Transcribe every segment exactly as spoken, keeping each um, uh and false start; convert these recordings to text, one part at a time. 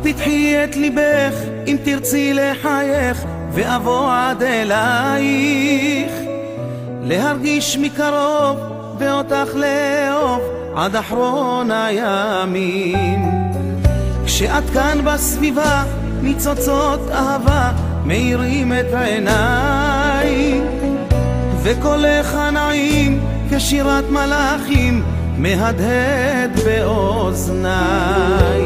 פתחי את ליבך אם תרצי לחייך, ואבוא עד אלייך להרגיש מקרוב ואותך לאהוב עד אחרון הימים. כשאת כאן בסביבה ניצוצות אהבה מאירים את עיניי, וקולך הנעים כשירת מלאכים מהדהד באוזניי.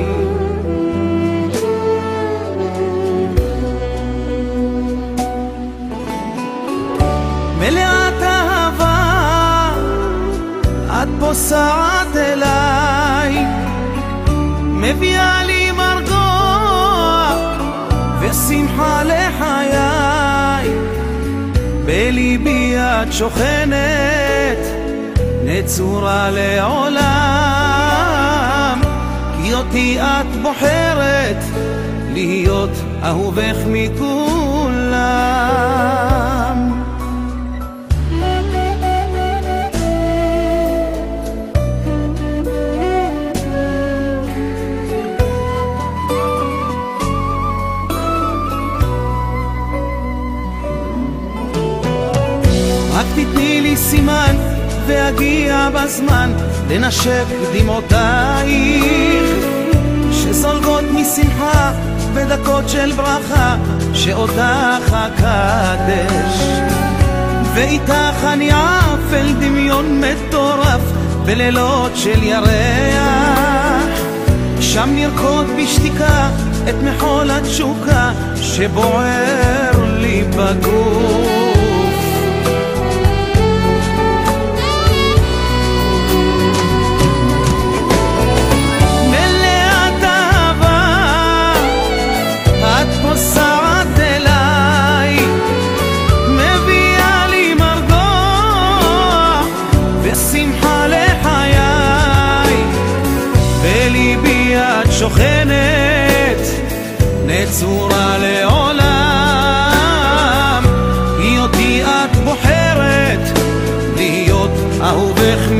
מלאת אהבה את פוסעת אליי, מביאה לי מרגוע ושמחה לחיי. בליבי את שוכנת נצורה לעולם, כי אותי את בוחרת להיות אהובך מכולם. רק תתני לי סימן ואגיע בזמן לנשק דמעותייך שזולגות משמחה בדקות של ברכה שאותך אקדש. ואיתך אני עף אל דמיון מטורף בלילות של ירח, שם נרקוד בשתיקה את מחול התשוקה שבוער לי בגוף. פוסעת אליי, מביאה לי מרגוע ושמחה לחיי. בליבי את שוכנת נצורה לעולם, כי אותי את בוחרת להיות אהובך